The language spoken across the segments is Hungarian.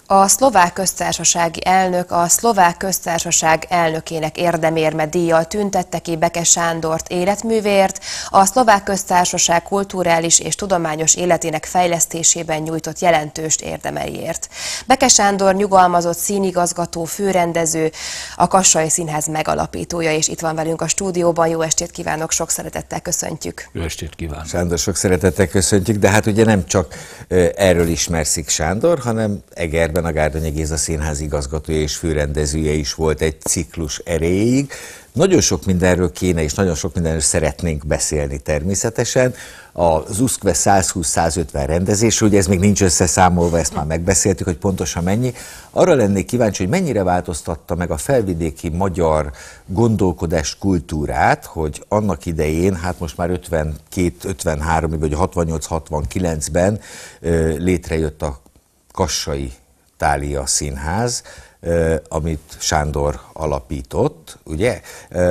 A Szlovák Köztársasági elnök a Szlovák Köztársaság elnökének érdemérme díjjal tüntette ki Beke Sándort életművéért, a Szlovák Köztársaság kulturális és tudományos életének fejlesztésében nyújtott jelentős érdemeiért. Beke Sándor nyugalmazott színigazgató, főrendező, a Kassai Színház megalapítója, és itt van velünk a stúdióban. Jó estét kívánok, sok szeretettel köszöntjük. Jó estét kívánok. Sándor, sok szeretettel köszöntjük, de hát ugye nem csak erről ismerszik Sándor, hanem Egerben a Gárdonyi Géza Színház igazgatója és főrendezője is volt egy ciklus erejéig. Nagyon sok mindenről kéne, és nagyon sok mindenről szeretnénk beszélni természetesen. Az USZKVE 120-150 rendezés, ugye ez még nincs összeszámolva, ezt már megbeszéltük, hogy pontosan mennyi. Arra lennék kíváncsi, hogy mennyire változtatta meg a felvidéki magyar gondolkodás kultúrát, hogy annak idején, hát most már 52-53, vagy 68-69-ben létrejött a Kassai Thália Színház, amit Sándor alapított, ugye?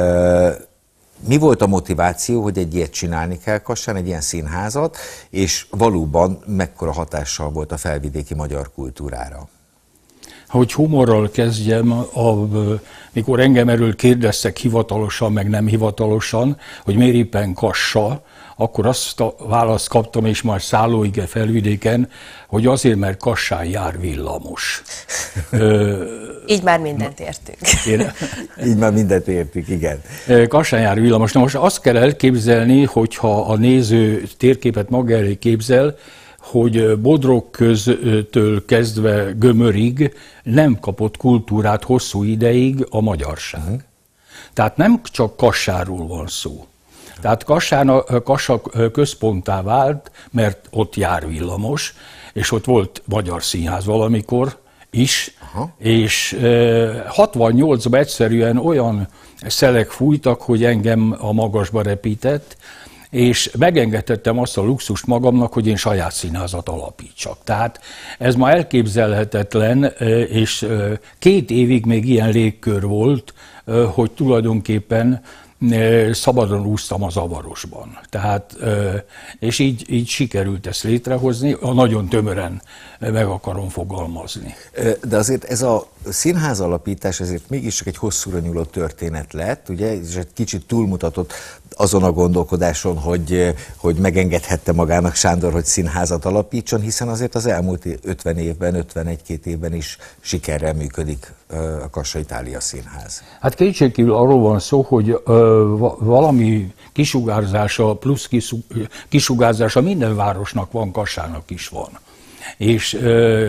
Mi volt a motiváció, hogy egy ilyet csinálni kell Kassán, egy ilyen színházat, és valóban mekkora hatással volt a felvidéki magyar kultúrára? Hogy humorral kezdjem, mikor engem erről kérdeztek hivatalosan, meg nem hivatalosan, hogy miért éppen Kassa, akkor azt a választ kaptam, és már szállóige felvidéken, hogy azért, mert Kassán jár villamos. Így már mindent értünk. Így már mindent értük, igen. Kassán jár villamos. Na most azt kell elképzelni, hogyha a néző térképet maga elé képzel, hogy Bodrogköztől kezdve Gömörig nem kapott kultúrát hosszú ideig a magyarság. Tehát nem csak Kassáról van szó. Tehát Kassa központtá vált, mert ott jár villamos, és ott volt magyar színház valamikor is, és 68-ban egyszerűen olyan szelek fújtak, hogy engem a magasba repített, és megengedhettem azt a luxust magamnak, hogy én saját színházat alapítsak. Tehát ez ma elképzelhetetlen, és 2 évig még ilyen légkör volt, hogy tulajdonképpen szabadon úsztam a zavarosban. Tehát, és így sikerült ezt létrehozni, nagyon tömören meg akarom fogalmazni. De azért ez a színház alapítás azért mégiscsak egy hosszúra nyúló történet lett, ugye, és egy kicsit túlmutatott azon a gondolkodáson, hogy megengedhette magának Sándor, hogy színházat alapítson, hiszen azért az elmúlt 50 évben, 51-2 évben is sikerrel működik a Kassai Thália Színház. Hát kétségkívül arról van szó, hogy valami kisugárzása, plusz kisugárzása minden városnak van, Kassának is van. És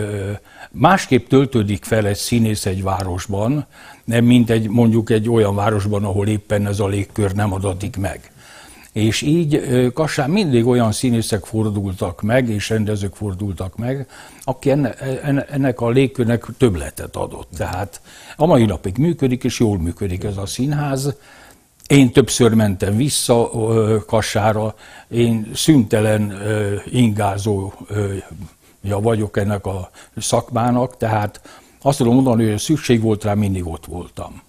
másképp töltődik fel egy színész egy városban, nem mint mondjuk egy olyan városban, ahol éppen ez a légkör nem adatik meg. És így Kassán mindig olyan színészek fordultak meg, és rendezők fordultak meg, aki ennek a légkörnek többletet adott. Tehát a mai napig működik, és jól működik ez a színház. Én többször mentem vissza Kassára, én szüntelen ingázó vagyok ennek a szakmának, tehát azt tudom mondani, hogy szükség volt rá, mindig ott voltam.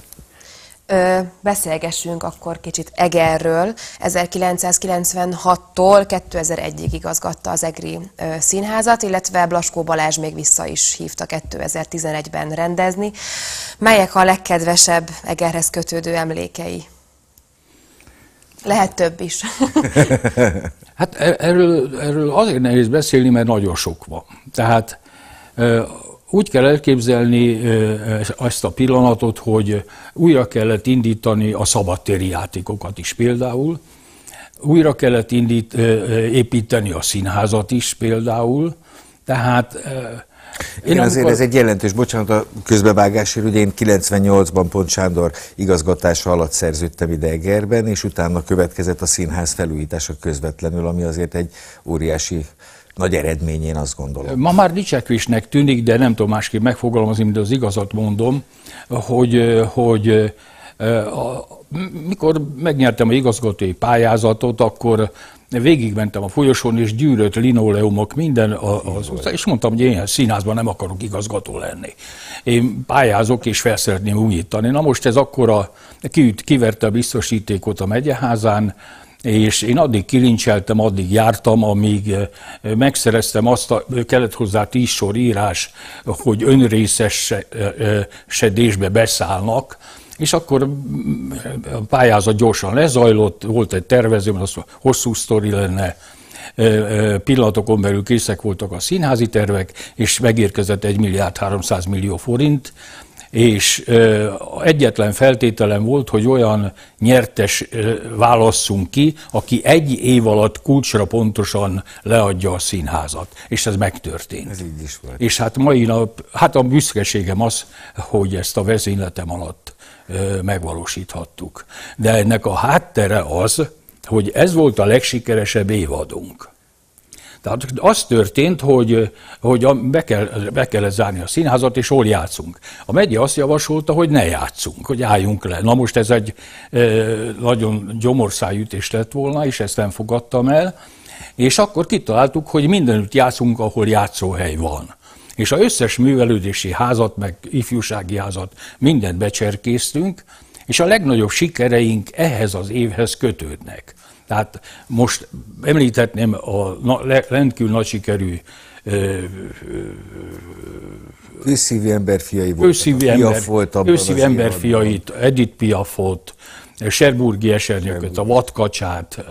Beszélgessünk akkor kicsit Egerről. 1996-tól 2001-ig igazgatta az egri színházat, illetve Blaskó Balázs még vissza is hívta 2011-ben rendezni. Melyek a legkedvesebb Egerhez kötődő emlékei? Lehet több is. Hát erről azért nehéz beszélni, mert nagyon sok van. Tehát úgy kell elképzelni ezt a pillanatot, hogy újra kellett indítani a szabadtéri játékokat is például, újra kellett építeni a színházat is például, tehát... Azért ez egy jelentős, bocsánat a közbevágásért, ugye én 98-ban pont Sándor igazgatása alatt szerződtem ide Egerben, és utána következett a színház felújítása közvetlenül, ami azért egy óriási nagy eredmény, én azt gondolom. Ma már dicsekvésnek tűnik, de nem tudom másképp megfogalmazni, mint az igazat mondom, hogy mikor megnyertem a igazgatói pályázatot, akkor végigmentem a folyosón, és gyűrött linoleumok, minden, és mondtam, hogy én színházban nem akarok igazgató lenni. Én pályázok, és fel szeretném újítani. Na most ez akkora, kiverte a biztosítékot a megyeházán, és én addig kilincseltem, addig jártam, amíg megszereztem azt, kellett hozzá 10 sor írás, hogy önrészesedésbe beszállnak, és akkor a pályázat gyorsan lezajlott, volt egy tervezőm, az hosszú sztori lenne, pillanatokon belül készek voltak a színházi tervek, és megérkezett 1,3 milliárd forint, és egyetlen feltételem volt, hogy olyan nyertes válasszunk ki, aki 1 év alatt kulcsra pontosan leadja a színházat. És ez megtörtént. Ez így is volt. És hát mai nap, hát a büszkeségem az, hogy ezt a vezényletem alatt megvalósíthattuk. De ennek a háttere az, hogy ez volt a legsikeresebb évadunk. Tehát az történt, hogy be kellett zárni a színházat, és hol játszunk. A megye azt javasolta, hogy ne játszunk, hogy álljunk le. Na most ez egy nagyon gyomorszájütés lett volna, és ezt nem fogadtam el, és akkor kitaláltuk, hogy mindenütt játszunk, ahol játszóhely van. És az összes művelődési házat, meg ifjúsági házat, mindent becserkéztünk, és a legnagyobb sikereink ehhez az évhez kötődnek. Tehát most említhetném a rendkívül nagy sikerű Őszívű emberfiai volt. Őszívű emberfiait, Edith Piafot, Cherbourgi esernyőköt, a Vadkacsát,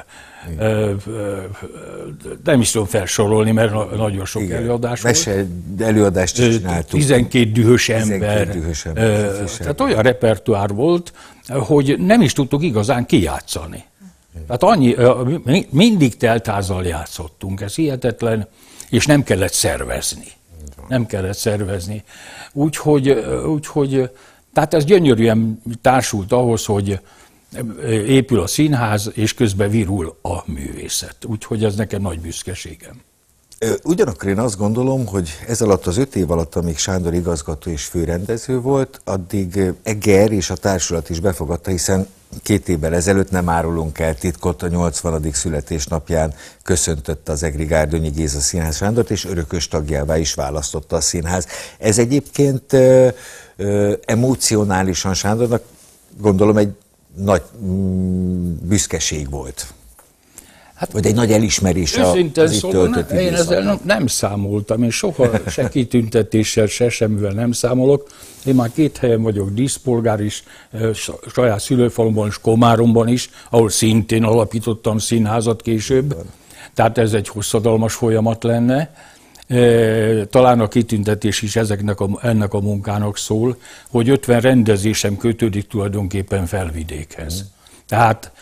nem is tudom felsorolni, mert nagyon sok előadás volt. Előadást is csináltuk. 12 dühös ember. Tehát olyan repertoár volt, hogy nem is tudtuk igazán kijátszani. Tehát mindig teltházzal játszottunk, ez hihetetlen, és nem kellett szervezni. Nem kellett szervezni. Úgyhogy tehát ez gyönyörűen társult ahhoz, hogy épül a színház, és közben virul a művészet. Úgyhogy ez nekem nagy büszkeségem. Ugyanakkor én azt gondolom, hogy ez alatt az 5 év alatt, amíg Sándor igazgató és főrendező volt, addig Eger és a társulat is befogadta, hiszen 2 évvel ezelőtt, nem árulunk el titkot, a 80. születésnapján köszöntötte az egri Gárdonyi Géza Színház Sándort, és örökös tagjává is választotta a színház. Ez egyébként emocionálisan Sándornak gondolom egy nagy büszkeség volt. Hát, vagy egy nagy elismerés az itt töltött időszakban. Én ezzel nem számoltam, én soha se kitüntetéssel, se semmivel nem számolok. Én már 2 helyen vagyok díszpolgár is, saját szülőfalumban és Komáromban is, ahol szintén alapítottam színházat később. Tehát ez egy hosszadalmas folyamat lenne. Talán a kitüntetés is ennek a munkának szól, hogy 50 rendezésem kötődik tulajdonképpen Felvidékhez. Tehát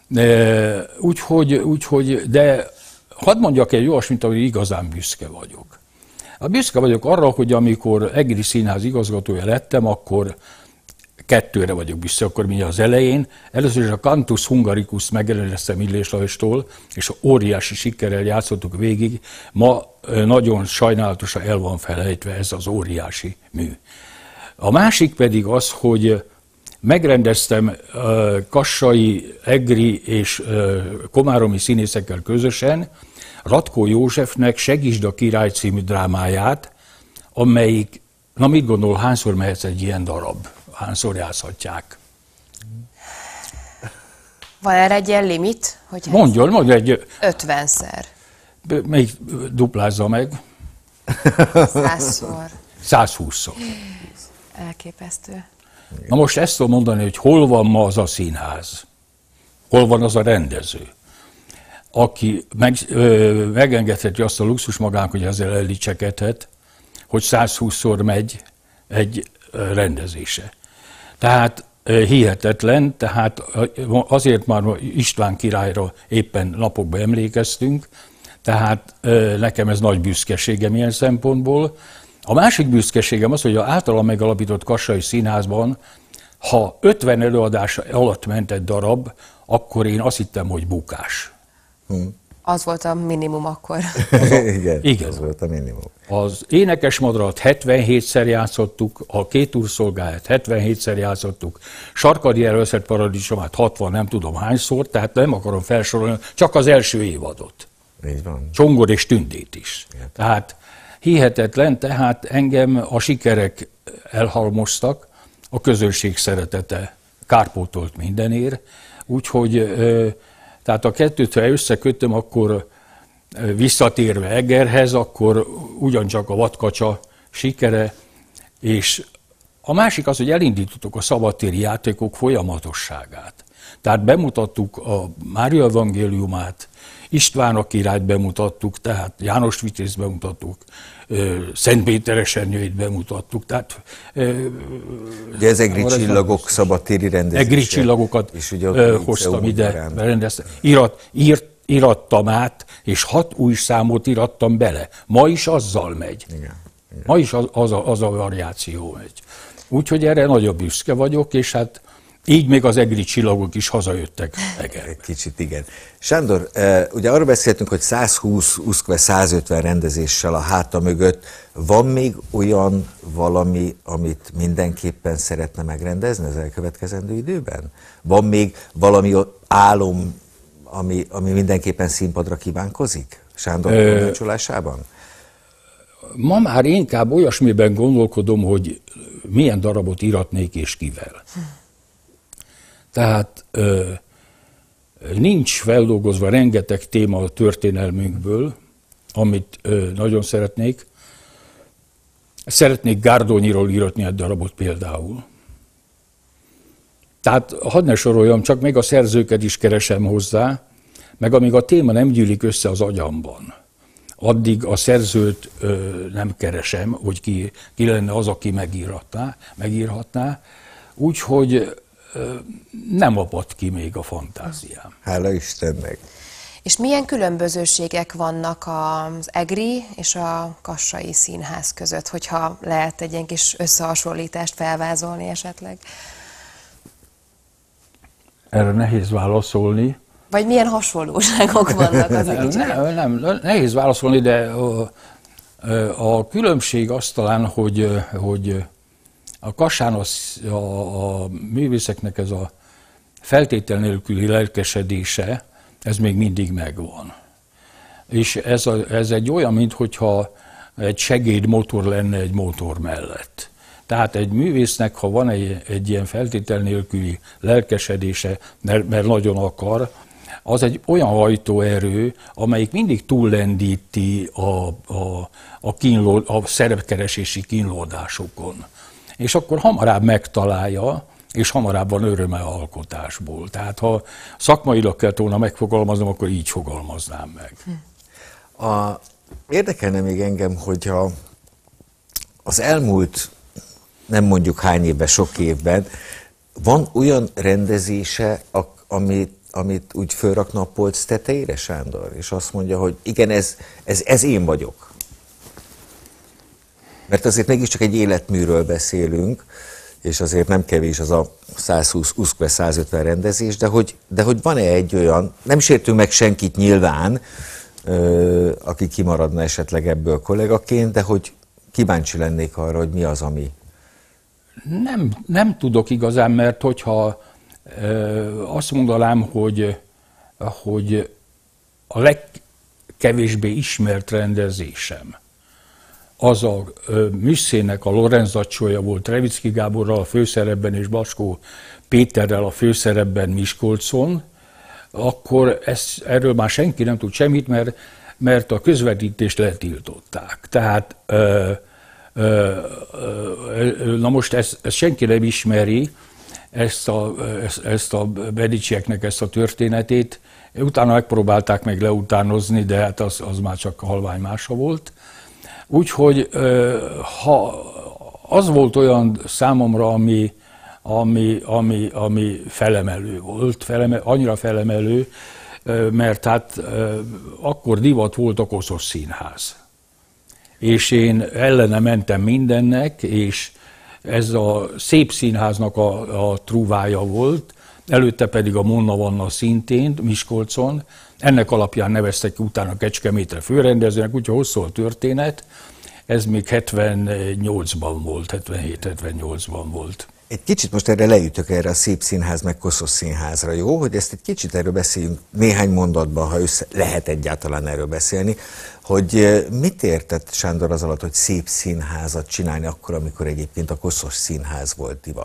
úgyhogy, de hadd mondjak egy olyasmit, hogy igazán büszke vagyok. Büszke vagyok arra, hogy amikor Egri Színház igazgatója lettem, akkor 2-re vagyok büszke, akkor mindjárt az elején. Először is a Cantus Hungaricus megrendeltem Illés Lajostól, és óriási sikerrel játszottuk végig. Ma nagyon sajnálatosan el van felejtve ez az óriási mű. A másik pedig az, hogy megrendeztem kassai, egri és komáromi színészekkel közösen Ratkó Józsefnek Segítsd a király című drámáját, amelyik, na mit gondol, hányszor mehetsz egy ilyen darab? Hányszor játszhatják? Van erre egy ilyen limit? Hogy Mondjon egy... 50-szer. Még duplázza meg. 100-szor. 120-szor. Elképesztő. Na most ezt tudom mondani, hogy hol van ma az a színház? Hol van az a rendező? Aki megengedheti azt a luxus magának, hogy ezzel eldicsekedhet, hogy 120-szor megy egy rendezése. Tehát hihetetlen, tehát azért már István királyra éppen napokban emlékeztünk, tehát nekem ez nagy büszkeségem ilyen szempontból. A másik büszkeségem az, hogy az általam megalapított Kassai Színházban, ha 50 előadás alatt ment egy darab, akkor én azt hittem, hogy bukás. Az volt a minimum akkor. Igen, az volt a minimum. Az Énekes Madarat 77-szer játszottuk, a Két úrszolgáját 77-szer játszottuk, Sarkadi Előszert Paradicsomát 60 nem tudom hányszor, tehát nem akarom felsorolni, csak az első évadot. Így van. Csongor és Tündét is. Igen. Tehát hihetetlen, tehát engem a sikerek elhalmoztak, a közönség szeretete kárpótolt mindenért, úgyhogy Tehát a kettőt, ha összekötöm, akkor visszatérve Egerhez, akkor ugyancsak a vadkacsa sikere, és a másik az, hogy elindítottuk a szabadtéri játékok folyamatosságát. Tehát bemutattuk a Mária evangéliumát, István a királyt bemutattuk, tehát János Vitézt bemutattuk, Szent Péter esernyőjét bemutattuk. Tehát, ugye ez egri csillagok szabadtéri rendezése. Egri csillagokat hoztam ide, irattam át, és 6 új számot irattam bele. Ma is azzal megy. Igen. Ma is az a variáció megy. Úgyhogy erre nagyon büszke vagyok, és hát így még az egri csillagok is hazajöttek Egerbe. Kicsit igen. Sándor, ugye arról beszéltünk, hogy 120, 150 rendezéssel a háta mögött. Van még olyan valami, amit mindenképpen szeretne megrendezni az elkövetkezendő időben? Van még valami álom, ami mindenképpen színpadra kívánkozik Sándor tanácsolásában? Ma már inkább olyasmiben gondolkodom, hogy milyen darabot íratnék és kivel. Tehát nincs feldolgozva rengeteg téma a történelmünkből, amit nagyon szeretnék. Szeretnék Gárdonyiról íratni egy darabot például. Tehát hadd ne soroljam, csak még a szerzőket is keresem hozzá, meg amíg a téma nem gyűlik össze az agyamban, addig a szerzőt nem keresem, hogy ki lenne az, aki megírhatná. Úgyhogy nem apadt ki még a fantáziám. Hála Istennek! És milyen különbözőségek vannak az egri és a kassai színház között, hogyha lehet egy ilyen kis összehasonlítást felvázolni esetleg? Erre nehéz válaszolni. Vagy milyen hasonlóságok vannak az nem, nehéz válaszolni, de a különbség az talán, hogy a Kassán a művészeknek ez a feltétel nélküli lelkesedése, ez még mindig megvan. És ez egy olyan, minthogyha egy segédmotor lenne egy motor mellett. Tehát egy művésznek, ha van egy ilyen feltétel nélküli lelkesedése, mert nagyon akar, az egy olyan hajtóerő, amelyik mindig túllendíti a szerepkeresési kínlódásokon. És akkor hamarabb megtalálja, és hamarabb van öröme alkotásból. Tehát ha szakmailag kellett volna megfogalmaznom, akkor így fogalmaznám meg. Érdekelne még engem, hogyha az elmúlt, nem mondjuk hány évben, sok évben, van olyan rendezése, amit úgy fölrakna a polc tetejére, Sándor, és azt mondja, hogy igen, ez én vagyok. Mert azért mégiscsak egy életműről beszélünk, és azért nem kevés az a 120-150 rendezés, de hogy van-e egy olyan, nem sértünk meg senkit nyilván, aki kimaradna esetleg ebből kollégaként, de hogy kíváncsi lennék arra, hogy mi az, ami... Nem tudok igazán, mert hogyha azt mondanám, hogy a legkevésbé ismert rendezésem az a Műszének a Lorenzacciója volt Revicki Gáborral a főszerepben és Baskó Péterrel a főszerepben Miskolcon, akkor erről már senki nem tud semmit, mert a közvetítést letiltották. Tehát na most ezt senki nem ismeri, ezt a Bedicsieknek ezt a történetét. Utána megpróbálták meg leutánozni, de hát az már csak halvány mása volt. Úgyhogy ha az volt olyan számomra, ami felemelő volt, annyira felemelő, mert hát akkor divat volt a koszos színház. És én ellene mentem mindennek, és ez a szép színháznak a trúvája volt, előtte pedig a Monna Vanna szintén Miskolcon. Ennek alapján neveztek ki utána Kecskemétre főrendezőnek, úgyhogy hosszú a történet. Ez még 78-ban volt, 77-78-ban volt. Egy kicsit most leütök erre a szép színház, meg koszos színházra, jó? Hogy ezt egy kicsit erről beszéljünk néhány mondatban, ha lehet egyáltalán erről beszélni, hogy mit értett Sándor az alatt, hogy szép színházat csinálni akkor, amikor egyébként a koszos színház volt divat?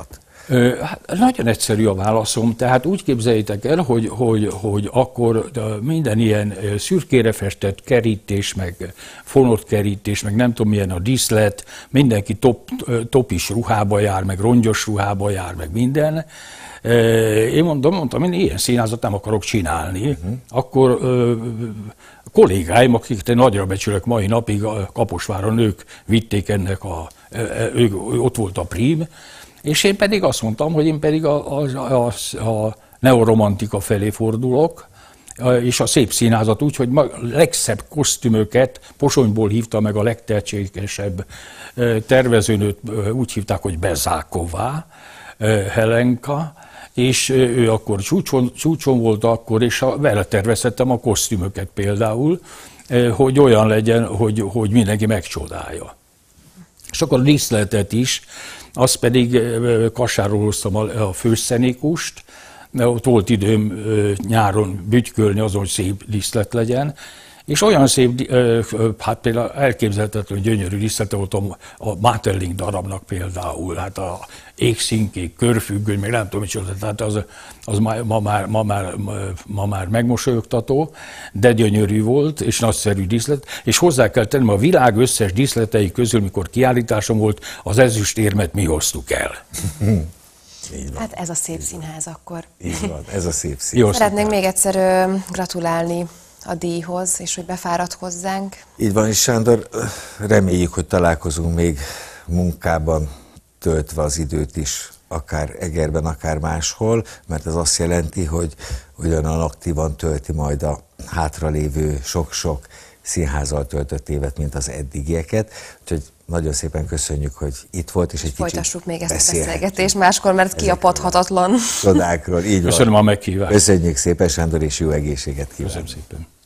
Hát nagyon egyszerű a válaszom, tehát úgy képzeljétek el, hogy akkor minden ilyen szürkére festett kerítés, meg fonott kerítés, meg nem tudom milyen a díszlet, mindenki topis ruhába jár, meg rongyos ruhába jár, meg minden. Én mondtam, én ilyen színházat nem akarok csinálni. Akkor kollégáim, akiket én nagyra becsülök mai napig, a Kaposváron ők vitték ennek ott volt a prim, és én pedig azt mondtam, hogy én pedig a neoromantika felé fordulok, és a szép színházat úgy, hogy a legszebb kosztümöket Pozsonyból hívta meg a legtehetségesebb tervezőnőt, úgy hívták, hogy Bezáková, Helenka, és ő akkor csúcson volt akkor, és vele tervezhettem a kosztümöket például, hogy olyan legyen, hogy mindenki megcsodálja. És akkor a díszletet is, azt pedig Kassáról hoztam a főszenikust, ott volt időm nyáron bütykölni azon, hogy szép díszlet legyen, és olyan szép, hát például elképzelhetetlen gyönyörű díszlete volt a Máterling darabnak például, hát a égszínkék, körfüggöny, meg nem tudom micsoda, tehát az ma már megmosolyogtató, de gyönyörű volt, és nagyszerű díszlet, és hozzá kell tennem, a világ összes díszletei közül, mikor kiállításom volt, az ezüstérmet mi hoztuk el. Hát ez a szép színház akkor. Így van, ez a szép színház. Szeretnénk még egyszer gratulálni a díjhoz, és hogy befáradt hozzánk. Így van, és Sándor, reméljük, hogy találkozunk még munkában, töltve az időt is, akár Egerben, akár máshol, mert ez azt jelenti, hogy ugyanolyan aktívan tölti majd a hátralévő sok-sok színházzal töltött évet, mint az eddigieket. Úgyhogy nagyon szépen köszönjük, hogy itt volt, és egy folytassuk még ezt a beszélgetést máskor, mert kiapadhatatlan. Csodákról, így van. Köszönöm a meghívást. Köszönjük szépen, Sándor, és jó egészséget kívánok. Köszönöm szépen.